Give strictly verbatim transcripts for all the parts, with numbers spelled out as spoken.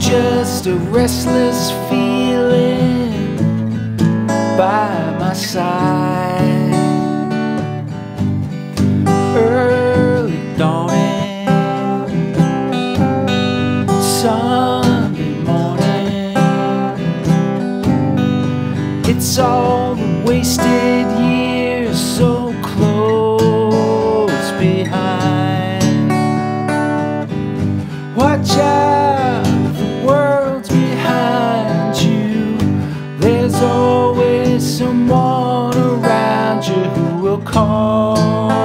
just a restless feeling by my side. Early dawning, Sunday morning. It's all the wasted years so close behind. Watch out, the world's behind you. There's always someone around you who will call.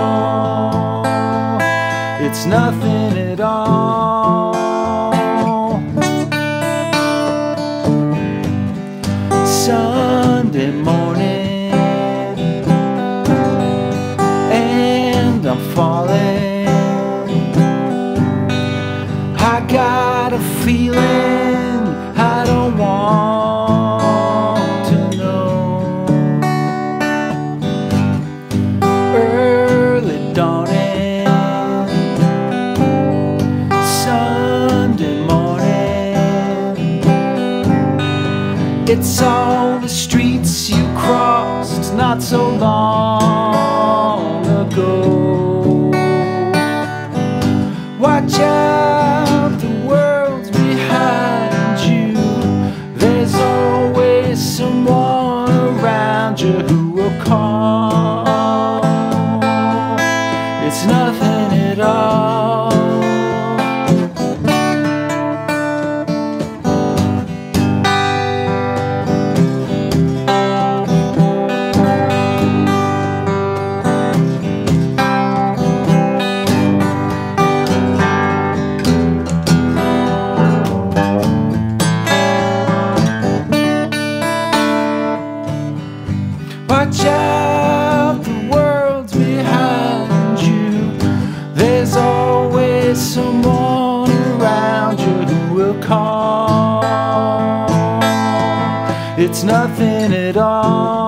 It's nothing at all. Sunday morning, and I'm falling. I got a feeling I don't want to know. Early dawning, Sunday morning. It's all the streets you crossed not so long ago. Watch out, the world's behind you. There's always someone around you who will call. It's nothing at all. Watch out, the world's behind you. There's always someone around you who will call. It's nothing at all.